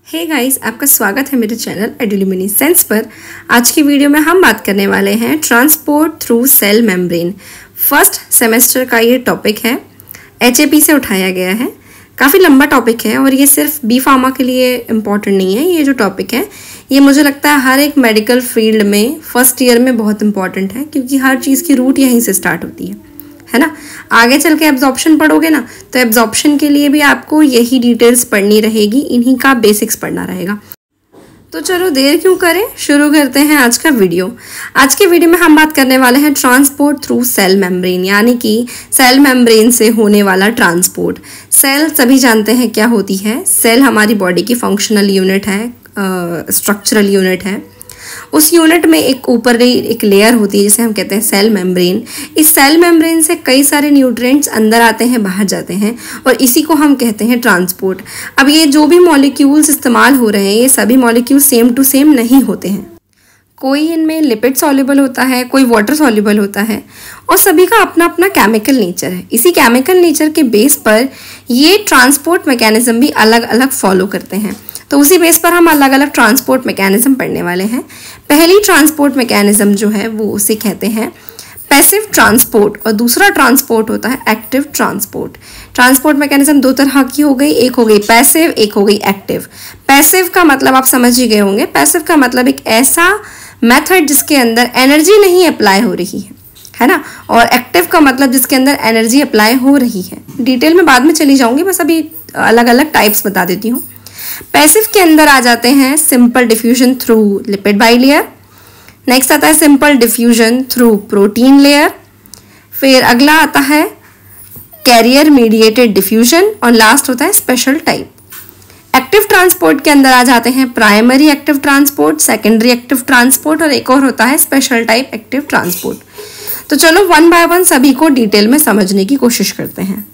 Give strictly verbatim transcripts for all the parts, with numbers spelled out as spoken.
Hey guys, आपका स्वागत है मेरे चैनल एडुल्यूमिनेसेंस पर। आज की वीडियो में हम बात करने वाले हैं transport through cell membrane. First semester का ये टॉपिक है, एचएपी से उठाया गया है। काफ़ी लंबा टॉपिक है और ये सिर्फ बी फार्मा के लिए इम्पॉर्टेंट नहीं है। ये जो टॉपिक है ये मुझे लगता है हर एक मेडिकल फील्ड में फर्स्ट ईयर में बहुत इंपॉर्टेंट है, क्योंकि हर चीज़ की रूट यहीं से स्टार्ट होती है है ना। आगे चल के एब्जॉर्प्शन पढ़ोगे ना, तो एब्जॉर्प्शन के लिए भी आपको यही डिटेल्स पढ़नी रहेगी, इन्हीं का बेसिक्स पढ़ना रहेगा। तो चलो देर क्यों करें, शुरू करते हैं आज का वीडियो। आज के वीडियो में हम बात करने वाले हैं ट्रांसपोर्ट थ्रू सेल मेम्ब्रेन, यानी कि सेल मेम्ब्रेन से होने वाला ट्रांसपोर्ट। सेल सभी जानते हैं क्या होती है। सेल हमारी बॉडी की फंक्शनल यूनिट है, स्ट्रक्चरल यूनिट है। उस यूनिट में एक ऊपर एक लेयर होती है जिसे हम कहते हैं सेल मेम्ब्रेन। इस सेल मेम्ब्रेन से कई सारे न्यूट्रिएंट्स अंदर आते हैं, बाहर जाते हैं, और इसी को हम कहते हैं ट्रांसपोर्ट। अब ये जो भी मॉलिक्यूल्स इस्तेमाल हो रहे हैं, ये सभी मॉलिक्यूल्स सेम टू सेम नहीं होते हैं। कोई इनमें लिपिड सॉल्युबल होता है, कोई वाटर सॉल्युबल होता है, और सभी का अपना अपना केमिकल नेचर है। इसी केमिकल नेचर के बेस पर ये ट्रांसपोर्ट मैकेनिज्म भी अलग अलग फॉलो करते हैं। तो उसी बेस पर हम अलग अलग ट्रांसपोर्ट मैकेनिज्म पढ़ने वाले हैं। पहली ट्रांसपोर्ट मैकेनिज्म जो है वो उसे कहते हैं पैसिव ट्रांसपोर्ट, और दूसरा ट्रांसपोर्ट होता है एक्टिव ट्रांसपोर्ट। ट्रांसपोर्ट मैकेनिज्म दो तरह की हो गई, एक हो गई पैसिव, एक हो गई एक्टिव। पैसिव का मतलब आप समझ ही गए होंगे। पैसिव का मतलब एक ऐसा मेथड जिसके अंदर एनर्जी नहीं अप्लाई हो रही है है ना, और एक्टिव का मतलब जिसके अंदर एनर्जी अप्लाई हो रही है। डिटेल में बाद में चली जाऊंगी, बस अभी अलग अलग टाइप्स बता देती हूँ। पैसिव के अंदर आ जाते हैं simple diffusion through lipid bilayer, next आता है simple diffusion through protein layer, फिर अगला आता है कैरियर मीडिएटेड डिफ्यूजन, और लास्ट होता है स्पेशल टाइप। एक्टिव ट्रांसपोर्ट के अंदर आ जाते हैं primary active transport, secondary active transport, और एक और होता है स्पेशल टाइप एक्टिव ट्रांसपोर्ट। तो चलो वन बाय वन सभी को डिटेल में समझने की कोशिश करते हैं।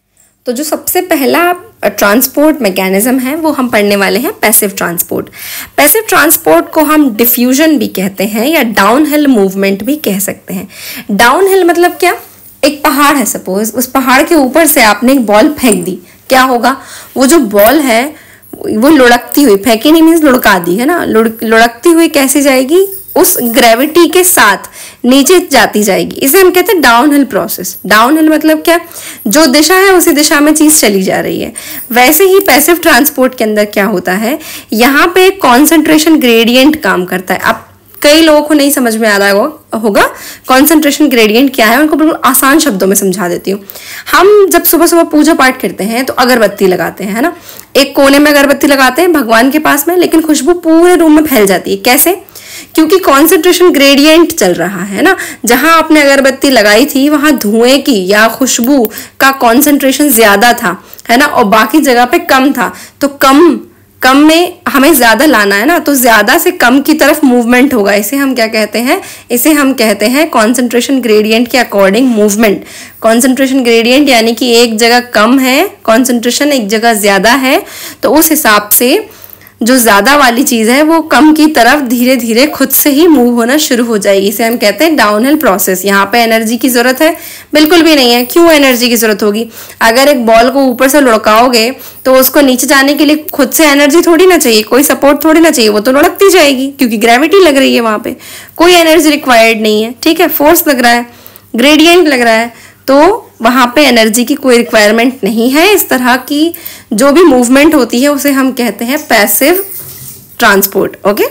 तो जो सबसे पहला ट्रांसपोर्ट मैकेनिज्म है वो हम पढ़ने वाले हैं पैसिव ट्रांसपोर्ट। पैसिव ट्रांसपोर्ट को हम डिफ्यूजन भी कहते हैं या डाउनहिल मूवमेंट भी कह सकते हैं। डाउनहिल मतलब क्या, एक पहाड़ है सपोज, उस पहाड़ के ऊपर से आपने एक बॉल फेंक दी, क्या होगा, वो जो बॉल है वो लुढ़कती हुई, फेंकी नहीं मीन्स लुढ़का दी है ना, लुढ़कती हुई कैसे जाएगी, उस ग्रेविटी के साथ नीचे जाती जाएगी। इसे हम कहते हैं डाउनहिल प्रोसेस। डाउनहिल मतलब क्या, जो दिशा है उसी दिशा में चीज चली जा रही है। वैसे ही पैसिव ट्रांसपोर्ट के अंदर क्या होता है, यहाँ पे कॉन्सेंट्रेशन ग्रेडियंट काम करता है। अब कई लोगों को नहीं समझ में आ रहा होगा कॉन्सेंट्रेशन ग्रेडियंट क्या है, उनको बिल्कुल आसान शब्दों में समझा देती हूँ। हम जब सुबह सुबह पूजा पाठ करते हैं तो अगरबत्ती लगाते हैं, है ना। एक कोने में अगरबत्ती लगाते हैं भगवान के पास में, लेकिन खुशबू पूरे रूम में फैल जाती है। कैसे, क्योंकि कॉन्सेंट्रेशन ग्रेडियंट चल रहा है ना। जहां आपने अगरबत्ती लगाई थी वहां धुएं की या खुशबू का कॉन्सेंट्रेशन ज्यादा था, है ना, और बाकी जगह पे कम था। तो कम कम में हमें ज्यादा लाना है ना, तो ज्यादा से कम की तरफ मूवमेंट होगा। इसे हम क्या कहते हैं, इसे हम कहते हैं कॉन्सेंट्रेशन ग्रेडियंट के अकॉर्डिंग मूवमेंट। कॉन्सेंट्रेशन ग्रेडियंट यानी कि एक जगह कम है कॉन्सेंट्रेशन, एक जगह ज्यादा है, तो उस हिसाब से जो ज्यादा वाली चीज है वो कम की तरफ धीरे धीरे खुद से ही मूव होना शुरू हो जाएगी। इसे हम कहते हैं डाउनहिल प्रोसेस। यहाँ पे एनर्जी की जरूरत है बिल्कुल भी नहीं है। क्यों एनर्जी की जरूरत होगी, अगर एक बॉल को ऊपर से लुढ़काओगे तो उसको नीचे जाने के लिए खुद से एनर्जी थोड़ी ना चाहिए, कोई सपोर्ट थोड़ी ना चाहिए, वो तो लुढ़कती जाएगी क्योंकि ग्रेविटी लग रही है वहां पे, कोई एनर्जी रिक्वायर्ड नहीं है। ठीक है, फोर्स लग रहा है, ग्रेडियंट लग रहा है, तो वहां पे एनर्जी की कोई रिक्वायरमेंट नहीं है। इस तरह की जो भी मूवमेंट होती है उसे हम कहते हैं पैसिव ट्रांसपोर्ट। ओके,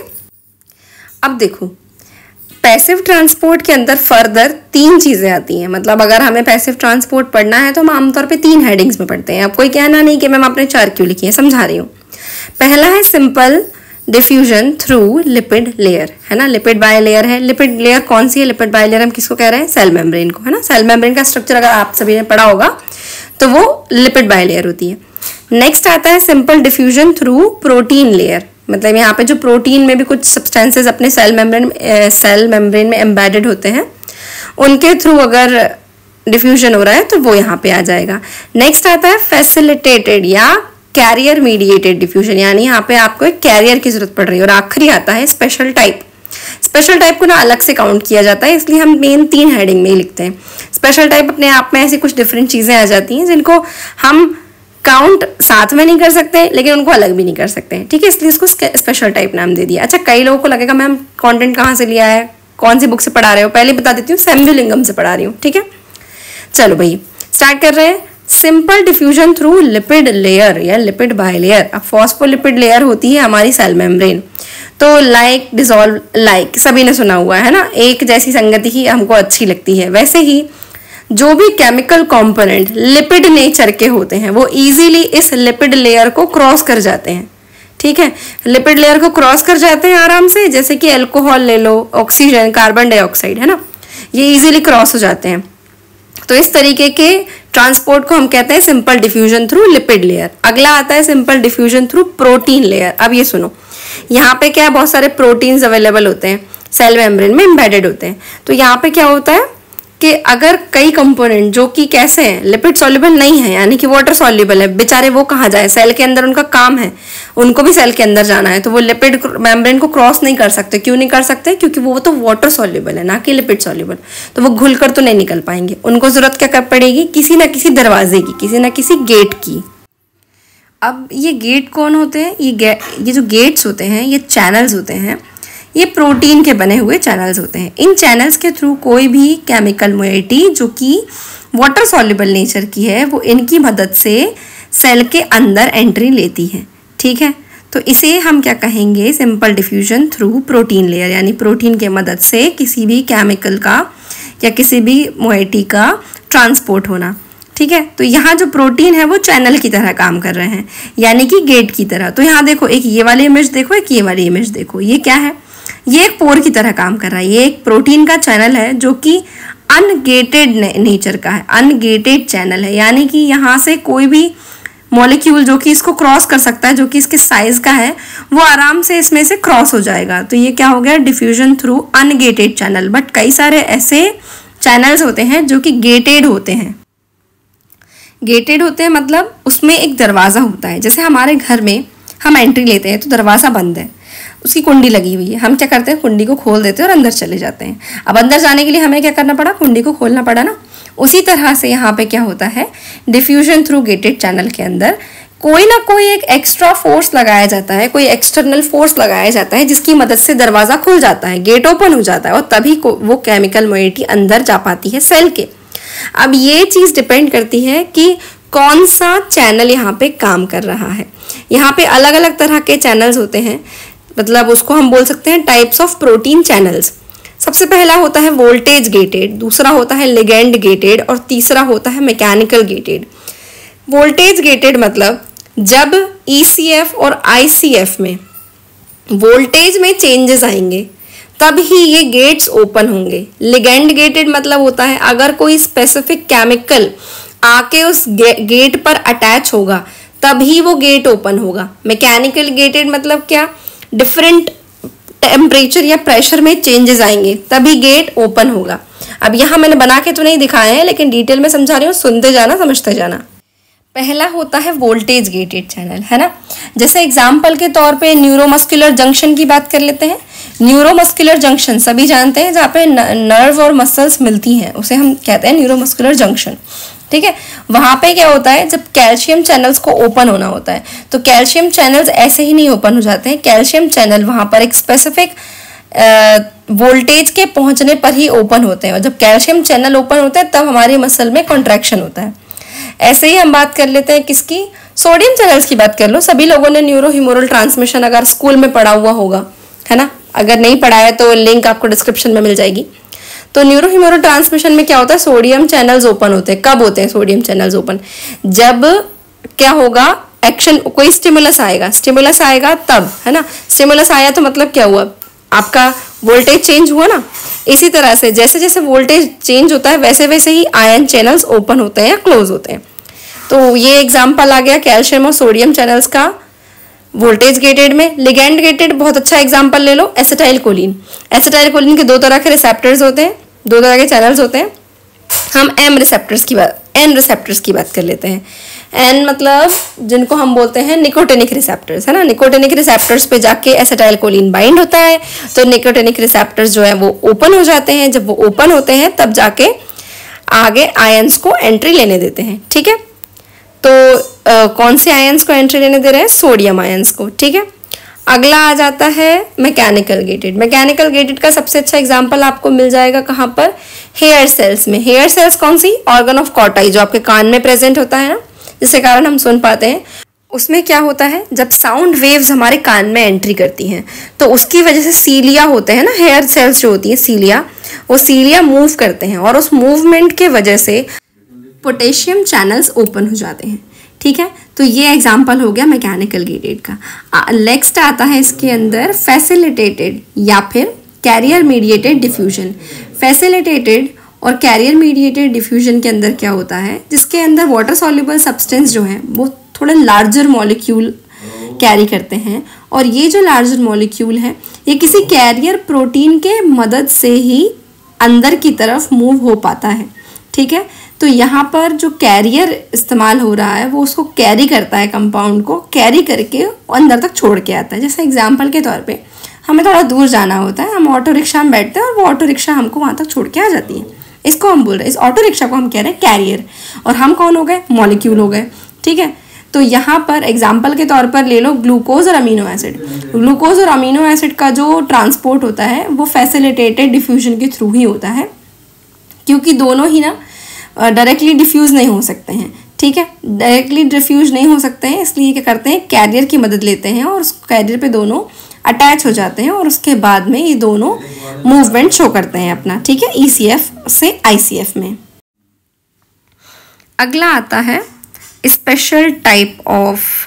अब देखो पैसिव ट्रांसपोर्ट के अंदर फर्दर तीन चीजें आती हैं। मतलब अगर हमें पैसिव ट्रांसपोर्ट पढ़ना है तो हम आमतौर पे तीन हेडिंग्स में पढ़ते हैं। अब कोई कहना नहीं कि मैम आपने चार क्यों लिखी है, समझा रही हूँ। पहला है simple diffusion through lipid layer, है ना, लिपिड बाय लेयर है। लिपिड लेयर कौन सी है, लिपिड बाय लेयर हम किसको कह रहे हैं, सेल मेम्ब्रेन को, है ना। सेल मेम्ब्रेन का स्ट्रक्चर अगर आप सभी ने पढ़ा होगा तो वो लिपिड बाय लेयर होती है। नेक्स्ट आता है simple diffusion through protein layer. मतलब यहाँ पे जो प्रोटीन में भी कुछ सब्सटेंसेस अपने सेल मेम्ब्रेन सेल मेम्ब्रेन में एम्बेडेड होते हैं, उनके थ्रू अगर डिफ्यूजन हो रहा है तो वो यहाँ पे आ जाएगा। नेक्स्ट आता है फैसिलिटेटेड या कैरियर मीडिएटेड डिफ्यूजन, यानी यहाँ पे आपको एक कैरियर की जरूरत पड़ रही है। और आखिरी आता है स्पेशल टाइप। स्पेशल टाइप को ना अलग से काउंट किया जाता है, इसलिए हम मेन तीन हेडिंग में ही लिखते हैं। स्पेशल टाइप अपने आप में ऐसी कुछ डिफरेंट चीजें आ जाती हैं जिनको हम काउंट साथ में नहीं कर सकते लेकिन उनको अलग भी नहीं कर सकते, ठीक है, इसलिए इसको स्पेशल टाइप नाम दे दिया। अच्छा, कई लोगों को लगेगा मैम कंटेंट कहाँ से लिया है, कौन सी बुक से पढ़ा रहे हो, पहले बता देती हूँ, सैम्युलिंगम से पढ़ा रही हूँ, ठीक है। चलो भाई स्टार्ट कर रहे हैं। Simple diffusion through lipid layer या लिपिड बाइलेयर। अब फॉस्फोलिपिड लेयर होती है हमारी सेल मेम्ब्रेन, तो लाइक डिसॉल्व लाइक सभी ने सुना हुआ है ना, एक जैसी संगति ही हमको अच्छी लगती है। वैसे ही जो भी केमिकल कंपोनेंट लिपिड नेचर के होते हैं वो इजीली इस लिपिड लेयर को क्रॉस कर जाते हैं, ठीक है, लिपिड लेयर को क्रॉस कर जाते हैं आराम से, जैसे कि अल्कोहल ले लो, ऑक्सीजन, कार्बन डाइऑक्साइड, है ना, ये इजीली क्रॉस हो जाते हैं। तो इस तरीके के ट्रांसपोर्ट को हम कहते हैं simple diffusion through lipid layer. अगला आता है simple diffusion through protein layer. अब ये सुनो, यहाँ पे क्या है, बहुत सारे प्रोटीन्स अवेलेबल होते हैं, सेल मेम्ब्रेन में एम्बेडेड होते हैं। तो यहाँ पे क्या होता है कि अगर कई कंपोनेंट जो कि कैसे हैं, लिपिड सॉल्युबल नहीं है, यानी कि वाटर सॉल्युबल है, बेचारे वो कहाँ जाए, सेल के अंदर उनका काम है, उनको भी सेल के अंदर जाना है, तो वो लिपिड मेम्ब्रेन को क्रॉस नहीं कर सकते। क्यों नहीं कर सकते? क्योंकि वो तो वाटर सॉल्युबल है, ना कि लिपिड सॉल्युबल, तो वो घुल कर तो नहीं निकल पाएंगे। उनको जरूरत क्या कर पड़ेगी, किसी ना किसी दरवाजे की, किसी ना किसी गेट की। अब ये गेट कौन होते हैं, ये ये जो गेट्स होते हैं, ये चैनल्स होते हैं, ये प्रोटीन के बने हुए चैनल्स होते हैं। इन चैनल्स के थ्रू कोई भी केमिकल मोइटी जो कि वाटर सॉल्युबल नेचर की है, वो इनकी मदद से सेल के अंदर एंट्री लेती है, ठीक है। तो इसे हम क्या कहेंगे, simple diffusion through protein layer, यानी प्रोटीन के मदद से किसी भी केमिकल का या किसी भी मोइटी का ट्रांसपोर्ट होना, ठीक है। तो यहाँ जो प्रोटीन है वो चैनल की तरह काम कर रहे हैं, यानी कि गेट की तरह। तो यहाँ देखो, एक ये वाली इमेज देखो, एक ये वाली इमेज देखो, ये क्या है, ये एक पोर की तरह काम कर रहा है। ये एक प्रोटीन का चैनल है जो कि अनगेटेड नेचर का है, अनगेटेड चैनल है, यानी कि यहाँ से कोई भी मॉलिक्यूल जो कि इसको क्रॉस कर सकता है, जो कि इसके साइज का है, वो आराम से इसमें से क्रॉस हो जाएगा। तो ये क्या हो गया, diffusion through ungated channel. But कई सारे ऐसे चैनल्स होते हैं जो कि गेटेड होते हैं। गेटेड होते हैं मतलब उसमें एक दरवाज़ा होता है, जैसे हमारे घर में हम एंट्री लेते हैं तो दरवाज़ा बंद है, उसकी कुंडी लगी हुई है, हम क्या करते हैं, कुंडी को खोल देते हैं और अंदर चले जाते हैं। अब अंदर जाने के लिए हमें क्या करना पड़ा, कुंडी को खोलना पड़ा ना। उसी तरह से यहाँ पे क्या होता है, डिफ्यूजन थ्रू गेटेड चैनल के अंदर कोई ना कोई एक एक्स्ट्रा फोर्स लगाया जाता है, कोई एक्सटर्नल फोर्स लगाया जाता है, जिसकी मदद से दरवाज़ा खुल जाता है, गेट ओपन हो जाता है, और तभी वो केमिकल मोइटी अंदर जा पाती है सेल के। अब ये चीज़ डिपेंड करती है कि कौन सा चैनल यहाँ पे काम कर रहा है। यहाँ पे अलग अलग तरह के चैनल्स होते हैं, मतलब उसको हम बोल सकते हैं टाइप्स ऑफ प्रोटीन चैनल्स। सबसे पहला होता है वोल्टेज गेटेड, दूसरा होता है लिगेंड गेटेड, और तीसरा होता है मैकेनिकल गेटेड। वोल्टेज गेटेड मतलब जब ई सी एफ और आई सी एफ में वोल्टेज में चेंजेस आएंगे तब ही ये गेट्स ओपन होंगे। लिगेंड गेटेड मतलब होता है अगर कोई स्पेसिफिक केमिकल आके उस गे, गेट पर अटैच होगा तभी वो गेट ओपन होगा। मैकेनिकल गेटेड मतलब क्या, डिफरेंट टेम्परेचर या प्रेशर में चेंजेस आएंगे तभी गेट ओपन होगा। अब यहाँ मैंने बना के तो नहीं दिखाया है, लेकिन डिटेल में समझा रही हूँ, सुनते जाना, समझते जाना। पहला होता है वोल्टेज गेटेड चैनल, है ना। जैसे एग्जाम्पल के तौर पे न्यूरोमस्कुलर जंक्शन की बात कर लेते हैं। न्यूरोमस्कुलर जंक्शन सभी जानते हैं, जहाँ पे नर्व और मसल्स मिलती हैं उसे हम कहते हैं न्यूरोमस्कुलर जंक्शन, ठीक है। वहाँ पे क्या होता है, जब कैल्शियम चैनल्स को ओपन होना होता है तो कैल्शियम चैनल्स ऐसे ही नहीं ओपन हो जाते हैं। कैल्शियम चैनल वहाँ पर एक स्पेसिफिक वोल्टेज के पहुँचने पर ही ओपन होते हैं, और जब कैल्शियम चैनल ओपन होते हैं तब हमारी मसल में कॉन्ट्रैक्शन होता है। ऐसे ही हम बात कर लेते हैं किसकी, सोडियम चैनल्स की बात कर लो। सभी लोगों ने न्यूरो ह्यूमोरल ट्रांसमिशन अगर स्कूल में पढ़ा हुआ होगा, है ना, अगर नहीं पढ़ा है तो लिंक आपको डिस्क्रिप्शन में मिल जाएगी। तो न्यूरो ह्यूमोरल ट्रांसमिशन में क्या होता है, सोडियम चैनल्स ओपन होते हैं। कब होते हैं सोडियम चैनल्स ओपन, जब क्या होगा, एक्शन, कोई स्टिमुलस आएगा, स्टिमुलस आएगा तब, है ना। स्टिमुलस आया तो मतलब क्या हुआ, आपका वोल्टेज चेंज हुआ ना। इसी तरह से जैसे जैसे वोल्टेज चेंज होता है वैसे वैसे ही आयन चैनल्स ओपन होते हैं या क्लोज होते हैं। तो ये एग्जाम्पल आ गया कैल्शियम और सोडियम चैनल्स का वोल्टेज गेटेड में। लिगेंड गेटेड बहुत अच्छा एग्जाम्पल ले लो, एसिटाइल कोलिन। एसिटाइल कोलिन के दो तरह के रिसेप्टर्स होते हैं, दो तरह के चैनल्स होते हैं। हम एम रिसेप्टर्स की बात एन रिसेप्टर्स की बात कर लेते हैं। एन मतलब जिनको हम बोलते हैं निकोटिनिक रिसेप्टर्स, है ना। निकोटिनिक रिसेप्टर्स पे जाके एसिटाइल कोलिन बाइंड होता है, तो निकोटिनिक रिसेप्टर्स जो है वो ओपन हो जाते हैं। जब वो ओपन होते हैं तब जाके आगे आयंस को एंट्री लेने देते हैं, ठीक है। तो आ, कौन से आयंस को एंट्री लेने दे रहे हैं? सोडियम आयंस को, ठीक है। अगला आ जाता है मैकेनिकल गेटेड। मैकेनिकल गेटेड का सबसे अच्छा एग्जांपल आपको मिल जाएगा कहाँ पर? हेयर सेल्स में। हेयर सेल्स कौन सी? ऑर्गन ऑफ कॉटाई, जो आपके कान में प्रेजेंट होता है ना, जिसके कारण हम सुन पाते हैं। उसमें क्या होता है, जब साउंड वेव्स हमारे कान में एंट्री करती हैं तो उसकी वजह से सीलिया होते हैं ना, हेयर सेल्स जो होती है सीलिया, वो सीलिया मूव करते हैं और उस मूवमेंट के वजह से पोटेशियम चैनल्स ओपन हो जाते हैं, ठीक है। तो ये एग्जाम्पल हो गया मैकेनिकल गेटेड का। नेक्स्ट आता है इसके अंदर फैसिलिटेटेड या फिर कैरियर मीडिएटेड डिफ्यूजन। फैसिलिटेटेड और कैरियर मीडिएटेड डिफ्यूजन के अंदर क्या होता है, जिसके अंदर वाटर सॉल्युबल सब्सटेंस जो है वो थोड़ा लार्जर मॉलिक्यूल कैरी करते हैं, और ये जो लार्जर मॉलिक्यूल है ये किसी कैरियर प्रोटीन के मदद से ही अंदर की तरफ मूव हो पाता है, ठीक है। तो यहाँ पर जो कैरियर इस्तेमाल हो रहा है वो उसको कैरी करता है, कंपाउंड को कैरी करके अंदर तक छोड़ के आता है। जैसे एग्जाम्पल के तौर पे हमें थोड़ा दूर जाना होता है, हम ऑटो रिक्शा में बैठते हैं और वो ऑटो रिक्शा हमको वहाँ तक छोड़ के आ जाती है, इसको हम बोल रहे हैं, इस ऑटो रिक्शा को हम कह रहे हैं कैरियर, और हम कौन हो गए? मॉलिक्यूल हो गए, ठीक है। तो यहाँ पर एग्जाम्पल के तौर पर ले लो ग्लूकोज और अमीनो एसिड। ग्लूकोज और अमीनो एसिड का जो ट्रांसपोर्ट होता है वो फैसिलिटेटेड डिफ्यूजन के थ्रू ही होता है, क्योंकि दोनों ही ना डायरेक्टली डिफ्यूज़ नहीं हो सकते हैं, ठीक है। डायरेक्टली डिफ्यूज नहीं हो सकते हैं, इसलिए क्या करते हैं, कैरियर की मदद लेते हैं और उस कैरियर पे दोनों अटैच हो जाते हैं और उसके बाद में ये दोनों मूवमेंट शो करते हैं अपना, ठीक है, ईसीएफ से आईसीएफ में। अगला आता है special type of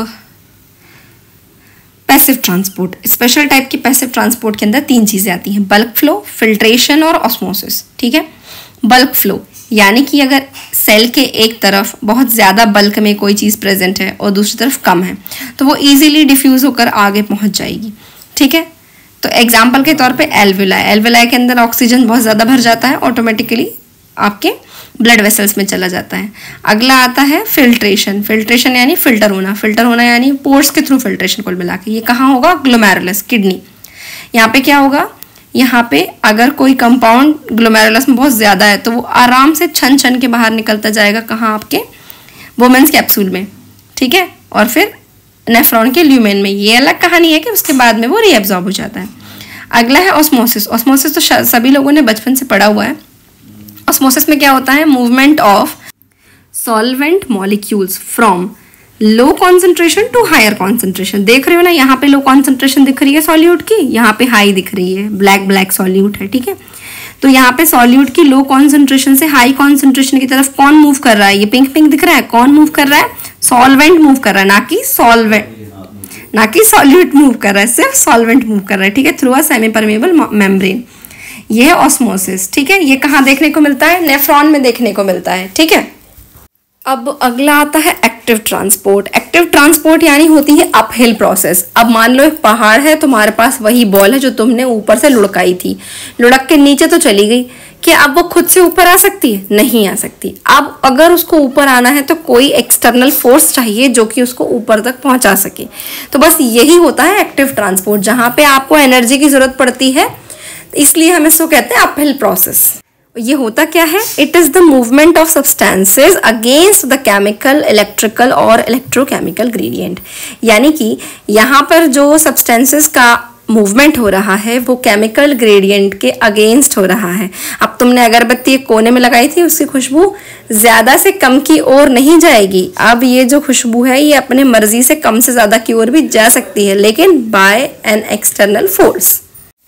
passive transport. Special type की पैसिव ट्रांसपोर्ट के अंदर तीन चीज़ें आती हैं, बल्क फ्लो, फिल्ट्रेशन और ऑस्मोसिस, ठीक है। बल्क फ्लो यानी कि अगर सेल के एक तरफ बहुत ज़्यादा बल्क में कोई चीज़ प्रेजेंट है और दूसरी तरफ कम है तो वो इजीली डिफ्यूज़ होकर आगे पहुंच जाएगी, ठीक है। तो एग्जांपल के तौर पे एल्वेलाई, एल्वेलाई के अंदर ऑक्सीजन बहुत ज़्यादा भर जाता है, ऑटोमेटिकली आपके ब्लड वेसल्स में चला जाता है। अगला आता है फिल्ट्रेशन। फिल्ट्रेशन यानी फिल्टर होना, फिल्टर होना यानी पोर्स के थ्रू फिल्ट्रेशन कुल मिला के। ये कहाँ होगा? Glomerulus, kidney. यहाँ पे क्या होगा, यहाँ पे अगर कोई कंपाउंड ग्लोमेरुलस में बहुत ज़्यादा है तो वो आराम से छन छन के बाहर निकलता जाएगा, कहाँ? आपके वुमेन्स कैप्सूल में, ठीक है, और फिर नेफ्रॉन के ल्यूमेन में। ये अलग कहानी है कि उसके बाद में वो रीअब्जॉर्ब हो जाता है। अगला है ऑस्मोसिस। ऑस्मोसिस तो सभी लोगों ने बचपन से पढ़ा हुआ है। ऑस्मोसिस में क्या होता है? Movement of solvent molecules from low concentration to higher concentration. देख रहे हो ना, यहाँ पे लो कॉन्सेंट्रेशन दिख रही है सॉल्यूट की, यहाँ पे हाई दिख रही है, ब्लैक ब्लैक सॉल्यूट है, ठीक है। तो यहाँ पे सॉल्यूट की लो कॉन्सेंट्रेशन से हाई कॉन्सेंट्रेशन की तरफ कौन मूव कर रहा है? ये पिंक पिंक दिख रहा है, कौन मूव कर रहा है? सॉल्वेंट मूव कर रहा है, ना कि सॉल्वेंट, ना कि सॉल्यूट मूव कर रहा है, सिर्फ सॉल्वेंट मूव कर रहा है, ठीक है, through a semi permeable membrane. ये है ऑस्मोसिस, ठीक है। ये कहाँ देखने को मिलता है? नेफ्रॉन में देखने को मिलता है, ठीक है। अब अगला आता है एक्टिव ट्रांसपोर्ट। एक्टिव ट्रांसपोर्ट यानी होती है अपहिल प्रोसेस। अब मान लो एक पहाड़ है, तुम्हारे पास वही बॉल है जो तुमने ऊपर से लुढ़काई थी, लुढ़क के नीचे तो चली गई, क्या अब वो खुद से ऊपर आ सकती है? नहीं आ सकती। अब अगर उसको ऊपर आना है तो कोई एक्सटर्नल फोर्स चाहिए जो कि उसको ऊपर तक पहुंचा सके। तो बस यही होता है एक्टिव ट्रांसपोर्ट, जहां पे आपको एनर्जी की जरूरत पड़ती है, इसलिए हम इसको कहते हैं अपहिल प्रोसेस। ये होता क्या है? It is the movement of substances against the chemical, electrical और इलेक्ट्रोकेमिकल ग्रेडियंट। यानी कि यहाँ पर जो सब्सटेंसेस का मूवमेंट हो रहा है वो केमिकल ग्रेडियंट के अगेंस्ट हो रहा है। अब तुमने अगरबत्ती एक कोने में लगाई थी, उसकी खुशबू ज्यादा से कम की ओर नहीं जाएगी। अब ये जो खुशबू है ये अपने मर्जी से कम से ज्यादा की ओर भी जा सकती है, लेकिन बाय एन एक्सटर्नल फोर्स।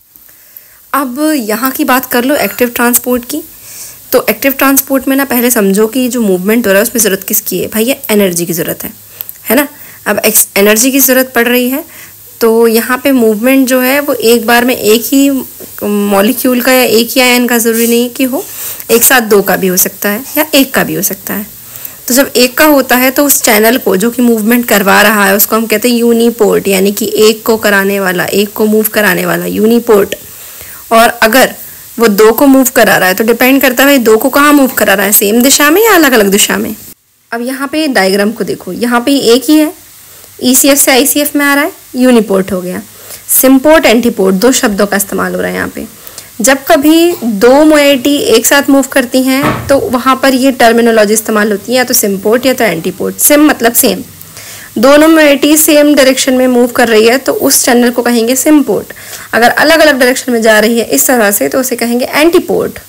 अब यहाँ की बात कर लो एक्टिव ट्रांसपोर्ट की। तो एक्टिव ट्रांसपोर्ट में ना पहले समझो कि जो मूवमेंट हो रहा है उसमें ज़रूरत किसकी है? भाई ये एनर्जी की ज़रूरत है, है ना। अब एनर्जी की ज़रूरत पड़ रही है तो यहाँ पे मूवमेंट जो है वो एक बार में एक ही मॉलिक्यूल का या एक ही आयन का ज़रूरी नहीं कि हो, एक साथ दो का भी हो सकता है या एक का भी हो सकता है। तो जब एक का होता है तो उस चैनल को जो कि मूवमेंट करवा रहा है उसको हम कहते हैं यूनिपोर्ट, यानी कि एक को कराने वाला, एक को मूव कराने वाला यूनिपोर्ट। और अगर वो दो को मूव करा रहा है तो डिपेंड करता है दो को कहाँ मूव करा रहा है, सेम दिशा में या अलग अलग दिशा में। अब यहाँ पे डायग्राम को देखो, यहाँ पे एक ही है, ईसीएफ से आईसीएफ में आ रहा है, यूनिपोर्ट हो गया। सिम्पोर्ट, एंटीपोर्ट, दो शब्दों का इस्तेमाल हो रहा है यहाँ पे। जब कभी दो मोइटी एक साथ मूव करती हैं तो वहाँ पर ये टर्मिनोलॉजी इस्तेमाल होती है, या तो सिम्पोर्ट या तो एंटीपोर्ट। सिम मतलब सेम, दोनों मोइटी सेम डायरेक्शन में मूव कर रही है तो उस चैनल को कहेंगे सिम्पोर्ट। अगर अलग अलग डायरेक्शन में जा रही है इस तरह से तो उसे कहेंगे एंटीपोर्ट।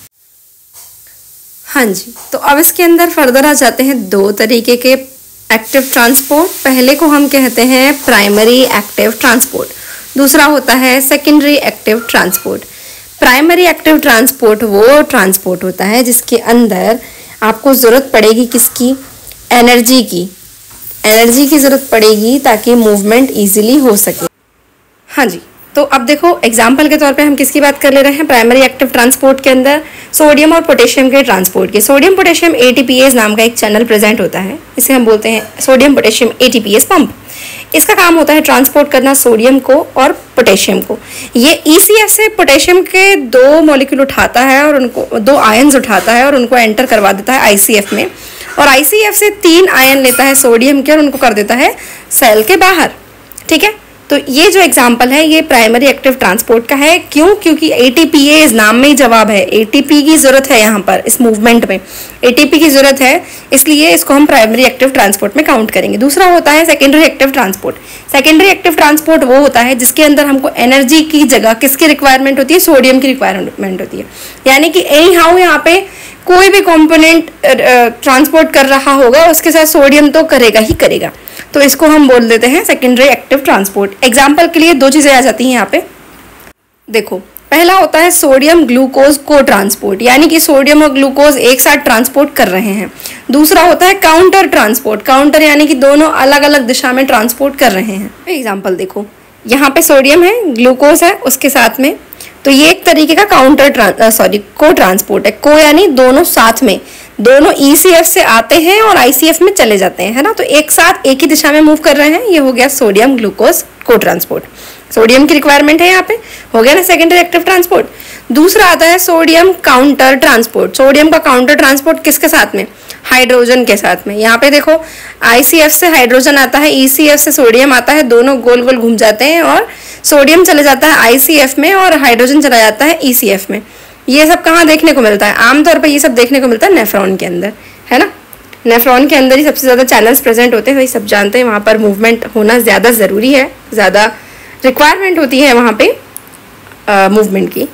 हाँ जी, तो अब इसके अंदर फर्दर आ जाते हैं दो तरीके के एक्टिव ट्रांसपोर्ट। पहले को हम कहते हैं प्राइमरी एक्टिव ट्रांसपोर्ट, दूसरा होता है secondary active transport. Primary active transport वो ट्रांसपोर्ट होता है जिसके अंदर आपको ज़रूरत पड़ेगी किसकी, एनर्जी की। एनर्जी की ज़रूरत पड़ेगी ताकि मूवमेंट इजीली हो सके। हाँ जी, तो अब देखो एग्जाम्पल के तौर पे हम किसकी बात कर ले रहे हैं प्राइमरी एक्टिव ट्रांसपोर्ट के अंदर, सोडियम और पोटेशियम के ट्रांसपोर्ट के। सोडियम पोटेशियम एटीपीएस नाम का एक चैनल प्रेजेंट होता है, इसे हम बोलते हैं सोडियम पोटेशियम एटीपीएस पंप। इसका काम होता है ट्रांसपोर्ट करना सोडियम को और पोटेशियम को। ये ईसीएफ से पोटेशियम के दो मॉलिक्यूल उठाता है और उनको दो आयन्स उठाता है और उनको एंटर करवा देता है आईसीएफ में, और आईसीएफ से तीन आयन लेता है सोडियम के और उनको कर देता है सेल के बाहर। ठीक है, तो ये जो एग्जाम्पल है ये प्राइमरी एक्टिव ट्रांसपोर्ट का है। क्यों? क्योंकि एटीपीएस नाम में ही जवाब है, एटीपी की जरूरत है यहाँ पर, इस मूवमेंट में एटीपी की जरूरत है, इसलिए इसको हम प्राइमरी एक्टिव ट्रांसपोर्ट में काउंट करेंगे। दूसरा होता है secondary active transport. Secondary active transport वो होता है जिसके अंदर हमको एनर्जी की जगह किसकी रिक्वायरमेंट होती है, सोडियम की रिक्वायरमेंट होती है। यानी कि एनी हाउ यहाँ पे कोई भी कंपोनेंट ट्रांसपोर्ट कर रहा होगा उसके साथ सोडियम तो करेगा ही करेगा, तो इसको हम बोल देते हैं सेकेंडरी एक्टिव ट्रांसपोर्ट। एग्जाम्पल के लिए दो चीज़ें आ जाती हैं यहाँ पे। देखो, पहला होता है सोडियम ग्लूकोज को ट्रांसपोर्ट, यानी कि सोडियम और ग्लूकोज एक साथ ट्रांसपोर्ट कर रहे हैं। दूसरा होता है काउंटर ट्रांसपोर्ट, काउंटर यानी कि दोनों अलग अलग दिशा में ट्रांसपोर्ट कर रहे हैं। एग्जाम्पल देखो, यहाँ पे सोडियम है, ग्लूकोज है उसके साथ में, तो ये एक तरीके का काउंटर सॉरी को ट्रांसपोर्ट है। को यानी दोनों साथ में, दोनों ईसीएफ से आते हैं और आईसीएफ में चले जाते हैं, है ना, तो एक साथ एक ही दिशा में मूव कर रहे हैं। ये हो गया sodium glucose cotransport. Sodium की रिक्वायरमेंट है यहाँ पे, हो गया ना सेकेंडरी एक्टिव ट्रांसपोर्ट। दूसरा आता है सोडियम काउंटर ट्रांसपोर्ट। सोडियम का काउंटर ट्रांसपोर्ट किसके साथ में, हाइड्रोजन के साथ में। यहाँ पे देखो आईसीएफ से हाइड्रोजन आता है, ईसीएफ से सोडियम आता है, दोनों गोल गोल घूम जाते हैं और सोडियम चले जाता है आईसीएफ में और हाइड्रोजन चला जाता है ईसीएफ में। ये सब कहाँ देखने को मिलता है, आमतौर पर ये सब देखने को मिलता है नेफ्रॉन के अंदर, है ना। नेफ्रॉन के अंदर ही सबसे ज़्यादा चैनल्स प्रेजेंट होते हैं, वही सब जानते हैं, वहाँ पर मूवमेंट होना ज़्यादा ज़रूरी है, ज़्यादा रिक्वायरमेंट होती है वहाँ पे मूवमेंट की।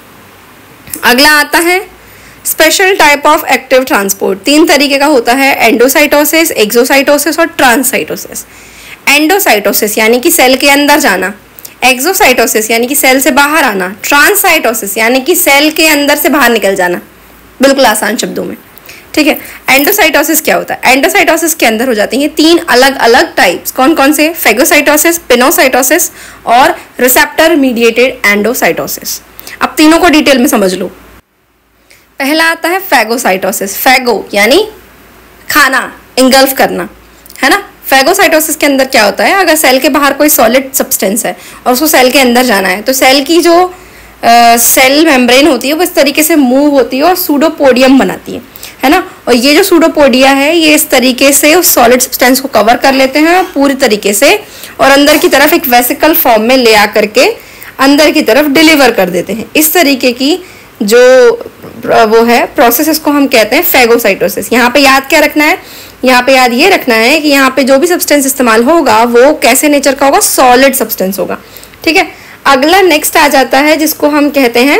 अगला आता है special type of active transport. तीन तरीके का होता है, एंडोसाइटोसिस, एक्सोसाइटोसिस और ट्रांससाइटोसिस। एंडोसाइटोसिस यानी कि सेल के अंदर जाना, एक्सोसाइटोसिस यानी कि सेल से बाहर आना, ट्रांससाइटोसिस यानी कि सेल के अंदर से बाहर निकल जाना, बिल्कुल आसान शब्दों में। ठीक है, एंडोसाइटोसिस क्या होता है, एंडोसाइटोसिस के अंदर हो जाती हैं तीन अलग अलग टाइप्स। कौन कौन से, फेगोसाइटोसिस, पिनोसाइटोसिस और रिसेप्टर मीडिएटेड एंडोसाइटोसिस। अब तीनों को डिटेल में समझ लो। पहला आता है फेगोसाइटोसिस। फेगो यानी खाना, इंगल्फ करना, है ना। फेगोसाइटोसिस के अंदर क्या होता है, अगर सेल के बाहर कोई सॉलिड सब्सटेंस है और उसको सेल के अंदर जाना है तो सेल की जो आ, सेल मेम्ब्रेन होती है वो इस तरीके से मूव होती है और सूडोपोडियम बनाती है, है ना। और ये जो सूडोपोडिया है ये इस तरीके से उस सॉलिड सब्सटेंस को कवर कर लेते हैं पूरी तरीके से और अंदर की तरफ एक वेसिकल फॉर्म में ले आकर के अंदर की तरफ डिलीवर कर देते हैं। इस तरीके की जो वो है प्रोसेस, इसको हम कहते हैं फेगोसाइटोसिस। यहाँ पे याद क्या रखना है, यहाँ पे याद ये रखना है कि यहाँ पे जो भी सब्सटेंस इस्तेमाल होगा वो कैसे नेचर का होगा, सॉलिड सब्सटेंस होगा। ठीक है, अगला नेक्स्ट आ जाता है जिसको हम कहते हैं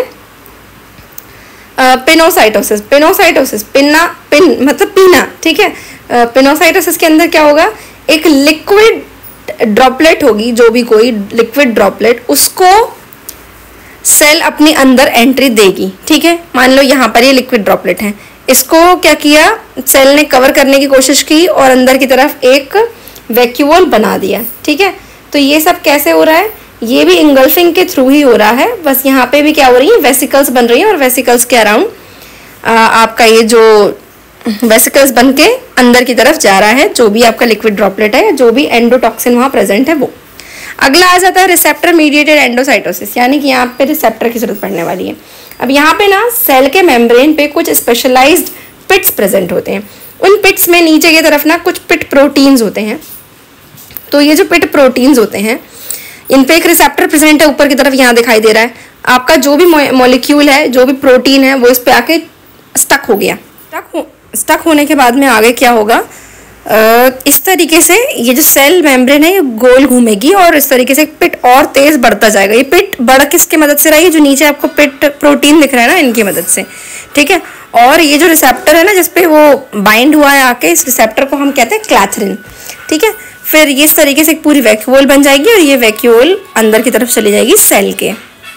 पिनोसाइटोसिस। पिनोसाइटोसिस, पिन्ना, पिन मतलब पीना, ठीक है। पिनोसाइटोसिस के अंदर क्या होगा, एक लिक्विड ड्रॉपलेट होगी, जो भी कोई लिक्विड ड्रॉपलेट, उसको सेल अपने अंदर एंट्री देगी। ठीक है, मान लो यहाँ पर ये लिक्विड ड्रॉपलेट है, इसको क्या किया, सेल ने कवर करने की कोशिश की और अंदर की तरफ एक वैक्यूल बना दिया। ठीक है, तो ये सब कैसे हो रहा है, ये भी इंगल्फिंग के थ्रू ही हो रहा है। बस यहाँ पे भी क्या हो रही है, वेसिकल्स बन रही है और वेसिकल्स के अराउंड आपका ये जो वेसिकल्स बन के अंदर की तरफ जा रहा है जो भी आपका लिक्विड ड्रॉपलेट है, जो भी एंडोटॉक्सिन वहाँ प्रेजेंट है वो। अगला आ जाता है रिसेप्टर मीडिएटेड एंडोसाइटोसिस, यानी कि यहाँ पे रिसेप्टर की जरूरत पड़ने वाली है। अब यहाँ पे ना सेल के मेम्ब्रेन पे कुछ स्पेशलाइज्ड पिट्स प्रेजेंट होते हैं। उन पिट्स में नीचे की तरफ ना कुछ पिट प्रोटीन्स होते हैं। तो ये जो पिट प्रोटीन्स होते हैं इन पे एक रिसेप्टर प्रेजेंट है ऊपर की तरफ, यहाँ दिखाई दे रहा है। आपका जो भी मॉलिक्यूल है, जो भी प्रोटीन है, वो इस पे आके स्टक हो गया। स्टक हो स्टक होने के बाद में आगे क्या होगा, आ, इस तरीके से ये जो सेल मेम्ब्रेन है ये गोल घूमेगी और इस तरीके से पिट और तेज बढ़ता जाएगा। ये पिट बढ़ किसकी मदद से रही है, जो नीचे आपको पिट प्रोटीन दिख रहा है ना, इनकी मदद से, ठीक है। और ये जो रिसेप्टर है ना जिसपे वो बाइंड हुआ है आके, इस रिसेप्टर को हम कहते हैं क्लैथरिन, ठीक है। फिर ये इस तरीके से एक पूरी वैक्यूल बन जाएगी और ये वैक्यूल अंदर की तरफ चली जाएगी सेल के।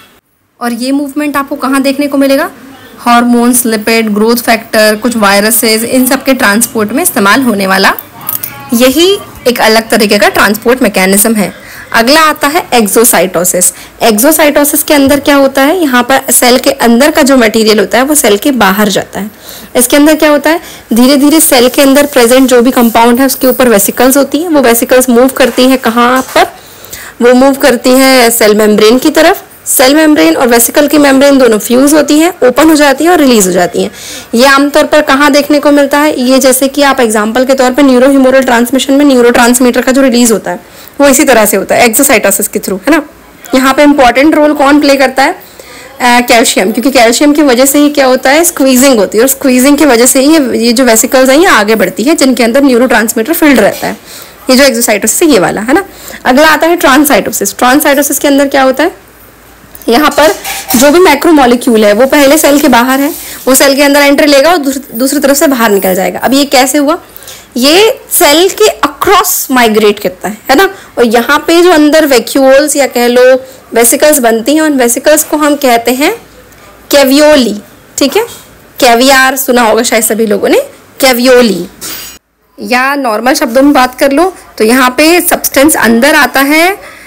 और ये मूवमेंट आपको कहाँ देखने को मिलेगा, हार्मोन्स, लिपिड, ग्रोथ फैक्टर, कुछ वायरसेस, इन सब के ट्रांसपोर्ट में इस्तेमाल होने वाला यही एक अलग तरीके का ट्रांसपोर्ट मैकेनिज्म है। अगला आता है एक्सोसाइटोसिस। एक्सोसाइटोसिस के अंदर क्या होता है, यहाँ पर सेल के अंदर का जो मटेरियल होता है वो सेल के बाहर जाता है। इसके अंदर क्या होता है, धीरे धीरे सेल के अंदर प्रेजेंट जो भी कंपाउंड है उसके ऊपर वेसिकल्स होती हैं। वो वेसिकल्स मूव करती हैं कहाँ पर, वो मूव करती हैं सेल मेम्ब्रेन की तरफ। सेल मेम्ब्रेन और वेसिकल की मेम्ब्रेन दोनों फ्यूज होती हैं, ओपन हो जाती हैं और रिलीज हो जाती हैं। ये आमतौर पर कहाँ देखने को मिलता है, ये जैसे कि आप एग्जांपल के तौर पर न्यूरो ह्यूमरल ट्रांसमिशन में न्यूरो ट्रांसमीटर का जो रिलीज होता है वो इसी तरह से होता है एक्सोसाइटोसिस के थ्रू, है ना। यहाँ पे इंपॉर्टेंट रोल कौन प्ले करता है, कैल्शियम, क्योंकि कैल्शियम की वजह से ही क्या होता है, स्क्वीजिंग होती है और स्क्वीजिंग की वजह से ही ये ये जो वेसिकल्स हैं ये आगे बढ़ती है, जिनके अंदर न्यूरो ट्रांसमीटर फिल्ड रहता है। ये जो एक्सोसाइटोसिस है ये वाला, है ना। अगला आता है ट्रांसाइटोसिस। ट्रांसाइटोसिस के अंदर क्या होता है, यहाँ पर जो भी मैक्रोमोलिक्यूल है वो पहले सेल के बाहर है, वो सेल के अंदर एंट्री लेगा और दूसरी तरफ से बाहर निकल जाएगा। अब ये कैसे हुआ, ये सेल के अक्रॉस माइग्रेट करता है है ना। और यहाँ पे जो अंदर वैक्यूल्स या कह लो वेसिकल्स बनती हैं, उन वेसिकल्स को हम कहते हैं कैवियोली, ठीक है। कैवियार सुना होगा शायद सभी लोगों ने, कैवियोली। या नॉर्मल शब्दों में बात कर लो तो यहाँ पे सब्सटेंस अंदर आता है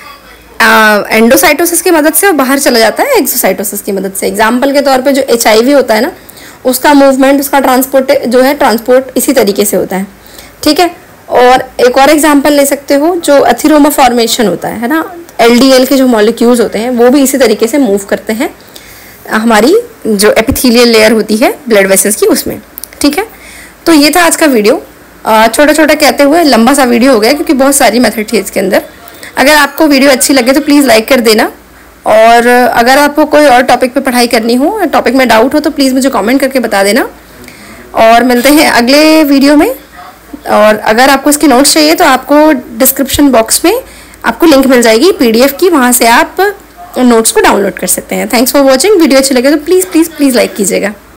एंडोसाइटोसिस uh, की मदद से और बाहर चला जाता है एक्सोसाइटोसिस की मदद से। एग्जाम्पल के तौर पे जो एच आई वी होता है ना, उसका मूवमेंट, उसका ट्रांसपोर्ट जो है ट्रांसपोर्ट इसी तरीके से होता है, ठीक है। और एक और एग्जाम्पल ले सकते हो जो एथिरोमा फॉर्मेशन होता है है ना, एल डी एल के जो मॉलिक्यूल्स होते हैं वो भी इसी तरीके से मूव करते हैं हमारी जो एपिथेलियल लेयर होती है ब्लड वेसल्स की, उसमें, ठीक है। तो ये था आज का वीडियो, छोटा छोटा कहते हुए लंबा सा वीडियो हो गया क्योंकि बहुत सारी मेथड थी इसके अंदर। अगर आपको वीडियो अच्छी लगे तो प्लीज़ लाइक कर देना, और अगर आपको कोई और टॉपिक पे पढ़ाई करनी हो, टॉपिक में डाउट हो तो प्लीज़ मुझे कमेंट करके बता देना। और मिलते हैं अगले वीडियो में। और अगर आपको इसके नोट्स चाहिए तो आपको डिस्क्रिप्शन बॉक्स में आपको लिंक मिल जाएगी पीडीएफ की, वहाँ से आप नोट्स को डाउनलोड कर सकते हैं। Thanks for watching. वीडियो अच्छी लगे तो प्लीज़ प्लीज़ प्लीज़ लाइक कीजिएगा।